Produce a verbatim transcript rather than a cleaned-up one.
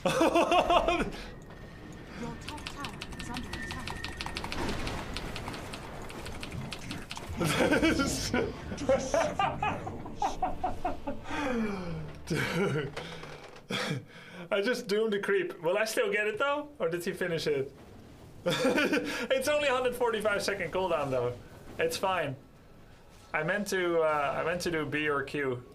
Your top tower is under attack. Dude. I just doomed the creep. Will I still get it though? Or did he finish it? It's only one hundred forty-five second cooldown though. It's fine. I meant to uh, I meant to do B or Q.